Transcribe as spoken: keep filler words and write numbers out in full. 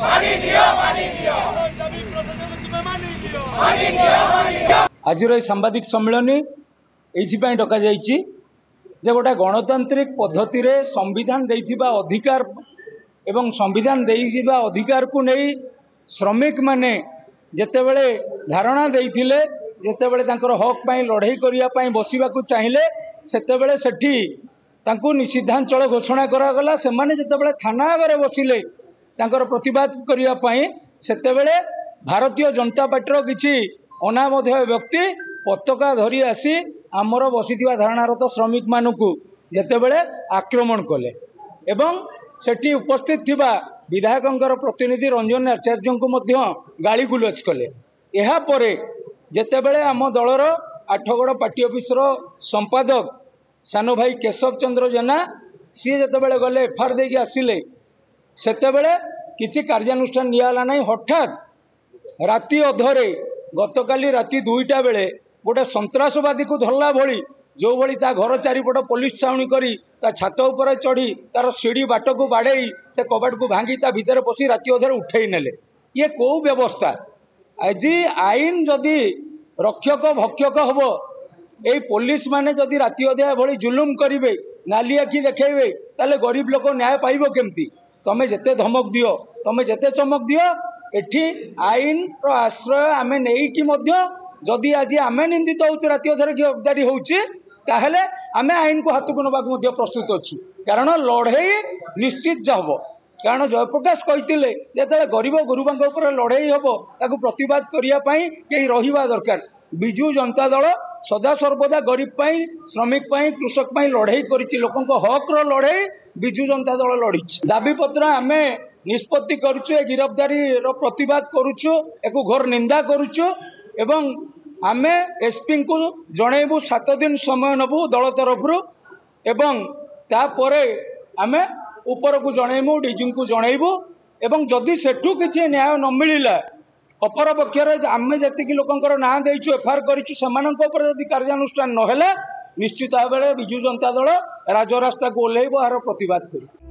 आज सांबादिक सम्मेलन ये डक जे गोटे गणतांत्रिक पद्धति रे संविधान देइथिबा अधिकार एवं संविधान देइथिबा अधिकार को नहीं श्रमिक माने जेतेबेले धारणा देइथिले जेतेबेले तांकर हक पाई लड़ाई करिया पाई बसिबाकू चाहिए सेतेबेले सेठी तांकू निषिद्धांचल घोषणा करागला से माने जेतेबेले थाना आगे बसिले तांकर प्रतिवाद करिया पाई सेतेबेले भारतीय जनता पार्टी किछि अनामधेय व्यक्ति पताका धरी आसी आमर बसिथिबा धारणारत श्रमिक मानकू जेतेबेले आक्रमण कले एवं सेठी उपस्थित थिबा विधायकंकर प्रतिनिधि रंजन आचार्य को मध्य गाली गुलज कले। एहा परे जेतेबेले आम दलर आठगड़ पार्टी ऑफिसर संपादक सानो भाई केशव चंद्र जेना सी जेतेबेले गले एफआर देके आसिले सेतेबेले किछि कार्यानुष्ठान नियाला नहीं। हठात राति अधरे गतकाली राति दुईटा बेले गोटे सन्त्रासवादी को धरला भली जो भली ता घर चारिपट पुलिस छाउनी करी ता छात उपर चढ़ी तार सीढ़ी बाट को बाड़े से कबाट को भांगी ता भीतर पशी राति अधरे उठे नेले। ये कौ व्यवस्था? आज आईन जदि रक्षक भक्षक हम ये पुलिस माने जदि राति अधा भली जुलुम करेंगे नाली आखि देखेबे ताले गरीब लोक न्याय पाइब केमती? तमें जेते धमक दियो तमें जेते चमक दियो एठी आईन रो आश्रय आमे नहीं कि मध्य जदि आज आमे निंदित होउछु राति अधरे गिरफ्तारी होउछि ताहले आमे आईन को हाथ को नबाक मध्य प्रस्तुत अच्छु कारण लड़ाई निश्चित जब कारण जयप्रकाश कहते जेते गरीब गुरुबांक उपर लड़ाई हम ताकू प्रतिवाद करने कहीं रहिबा दरकार। विजु जनता दल सदा सर्वदा गरीब पाई श्रमिक पाई कृषक पाई लड़ाई करिछि लोकंक हक रो लड़ाई विजु जनता दल लड़ी दाबी पत्र आमे निष्पत्ति करुचु गिरफ्तारी रो प्रतिवाद करुचु एक घोर निंदा करुचु एवं आमे एसपी को जनइबू सात दिन समय नबू दल तरफ एवं तापरे आमे ऊपर को जनइबू डीजी को जनइबू एवं जदि सेठू किछि न्याय न मिलिला अपर पक्ष आमे जति लोकंकर ना देइछु एफआईआर करिछु सेमानक ऊपर जदि कार्यानुष्ठान न होला निश्चित भाव विजु जनता दल राजरास्ता को ओल्लैब आर प्रतिवाद करिब।